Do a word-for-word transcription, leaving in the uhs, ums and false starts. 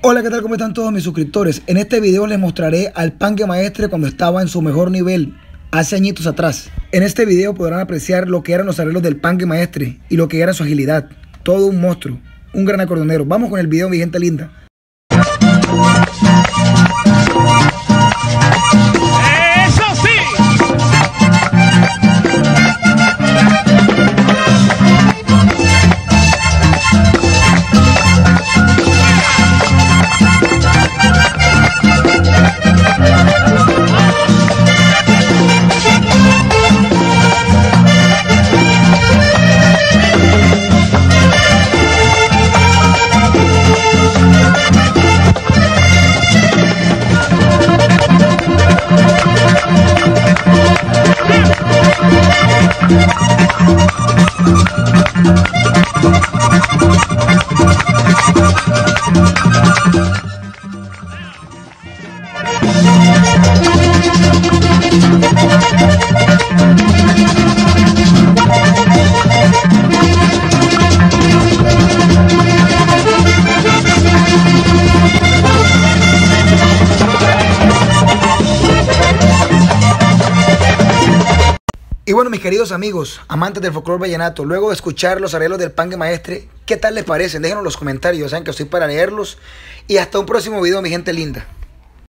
Hola, ¿qué tal? ¿Cómo están todos mis suscriptores? En este video les mostraré al Pangue Maestre cuando estaba en su mejor nivel, hace añitos atrás. En este video podrán apreciar lo que eran los arreglos del Pangue Maestre y lo que era su agilidad. Todo un monstruo, un gran acordeonero. Vamos con el video, mi gente linda. Y bueno, mis queridos amigos, amantes del folclore vallenato, luego de escuchar los arreglos del Pangue Maestre, ¿qué tal les parecen? Déjenos en los comentarios, saben que estoy para leerlos. Y hasta un próximo video, mi gente linda.